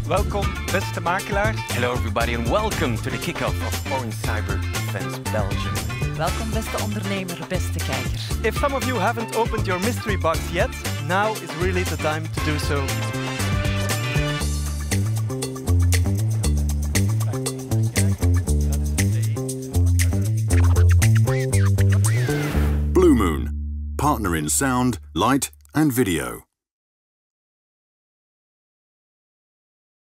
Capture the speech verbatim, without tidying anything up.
Welkom, beste makelaar. Hello everybody and welcome to the kick-off of Foreign Cyber Defense Belgium. Welkom beste ondernemer, beste kijker. If some of you haven't opened your mystery box yet, now is really the time to do so. Blue Moon, partner in sound, light and video.